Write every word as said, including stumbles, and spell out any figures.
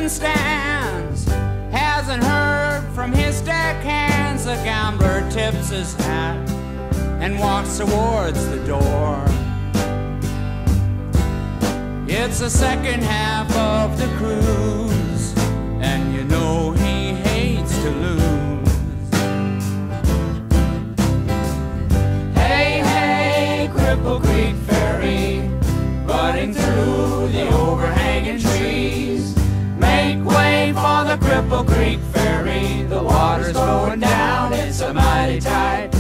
and stands, hasn't heard from his deckhands. The gambler tips his hat and walks towards the door. It's the second half of the cruise, and you know he hates to lose. Hey, hey, Cripple Creek Ferry, running through the overhanging trees. Make way for the Cripple Creek Ferry, the water's going down, it's a mighty tide.